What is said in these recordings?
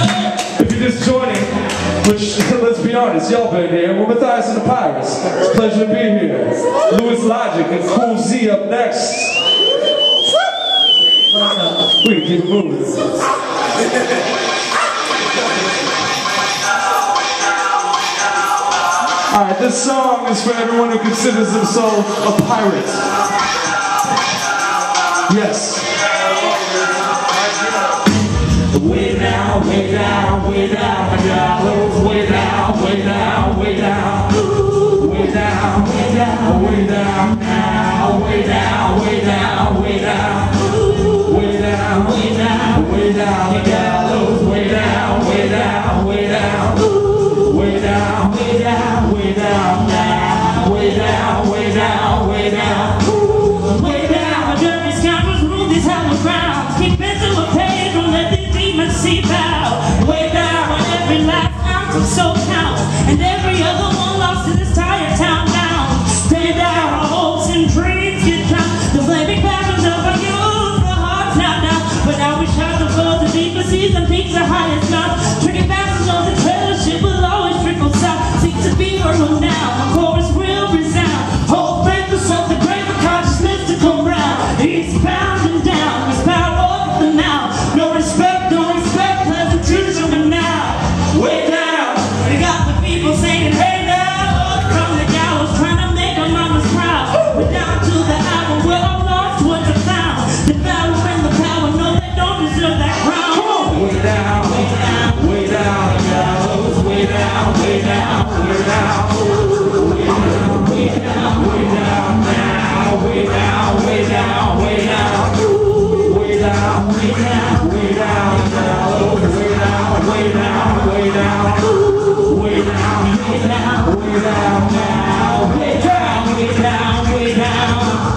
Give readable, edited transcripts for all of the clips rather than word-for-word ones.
If you're just joining, which, let's be honest, y'all been here, we're Matthias and the Pirates. It's a pleasure to be here. Louis Logic and Cool Z up next. We can keep it moving. Alright, this song is for everyone who considers themselves a pirate. Yes. Way down, way down, way down, my gallows. Way down, way down, way down. Way down, way down, way down now. Way down, way down, way down. Way down, way down, way down, my gallows. Way down, way down, way down. Way down, way down, way down now. Way down, way down, way down. Way down, dirty scoundrels rule these hollow grounds. Keep pencil of page, don't let these demons seep out. Way down, when every last ounce of soul counts, and every other one lost in this tired town now. Stay down, our hopes and dreams get drowned. The flaming passions of our youth, the hearts now. But now we shout the floors, the deeper seas and peaks are highest ground. Tricky bastards on the treasure ship will always trickle south. Seek to be fertile now, a chorus will resound. Hold faith for something great, for consciousness to come round. Eastbound and down, it's power over the now. No respect, pleasant truths from the now. Way down, we got the people saying, hey now. Up from the gallows, trying to make our mamas proud. We're down to the hour where our lost ones are found. The power and the power, no, they don't deserve that crown. Way down, way down, way down, the gallows. Way down, way down, way down. Way down, way down, way down now. Way down, way down, way down. Way down, way down, way down, the gallows. Way down, way down, way down. Way down, way down, way down now. Way down, way down, way down.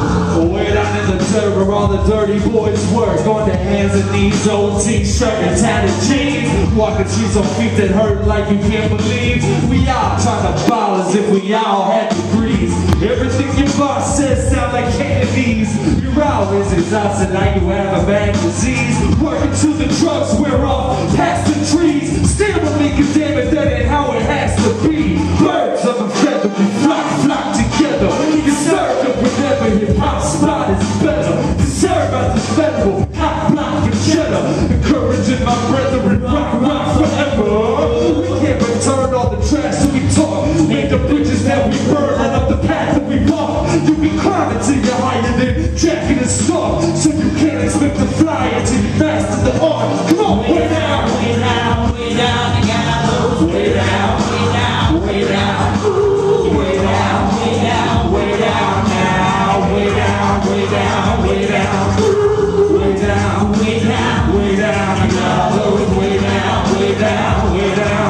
Way down in the dirt where all the dirty boys work. On their hands and knees, old t-shirt and tattered jeans. Walking streets on feet that hurt like you can't believe. We all trying to ball as if we all had degrees. Everything your boss says sound like candies. You're always exhausted like you have a bad disease. Working to the drugs, we're off past the trees. Still believing, damn it, that ain't how it has to be. Birds of a feather, we flock together. You serve them whenever hip hop spot is better. To serve as a federal, hot block and cheddar. Encouraging my brethren, rock forever. We can't return all the trash that we talk. Make the bridges that we burn and up the path that we walk. You can climb until you're higher than Jack in the Star. So you can't expect to fly until you master the art. Come on, way down, way down, way down, the gallows. Way down, way down, way down. Way down, way down, way down now. Way down, way down, way down. Way down, way down, way down, the gallows. Way down, way down, way down.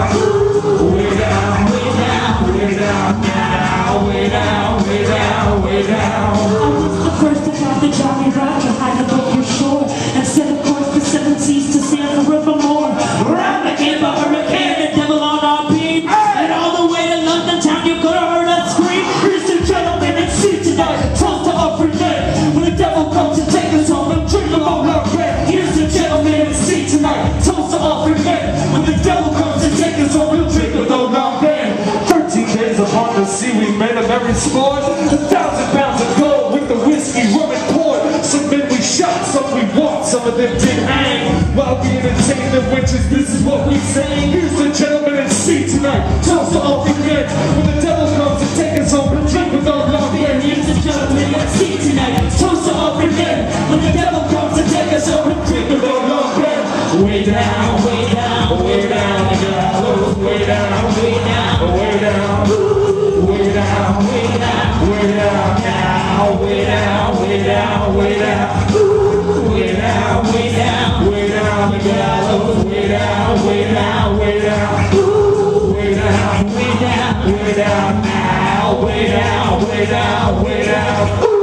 Way down, way down, way down now. Way down, way down, way down. I was the first to have the Johnny Roger hide above your shore and set a course for 7 seas to sail forevermore. Around the camp of hurricane, the devil on our beam. And all the way to London town, you could have heard us scream. Ladies and gentlemen, it's see tonight, toast to our brigade. When the devil comes to take us home, and drink them all our red. Ladies and gentlemen, it's see tonight, toast to our brigade. When the devil comes to take us home, we'll drink them all our red. 13 days upon the sea, we made of every sport. 1,000 pounds of gold with the whiskey, rum and port. Some men we shot, some we walked, some of them did hang. While we entertained the witches, this is what we sang. Here's the gentlemen and see tonight, toast to all regret. When the devil comes to take us home, we'll drink with all our men. Ladies and gentlemen, let's see tonight, toast to our brigade. When the devil comes to take us home, we'll drink with all our men. Way down, way down, way down, the gallows. Way down, way down, way down. Way down, way down, way down now. Way down, way down, way down. Way down, way down, way down, the gallows. Way down, way down, way down. Way down, way down, way down now. Way down, way down, way down.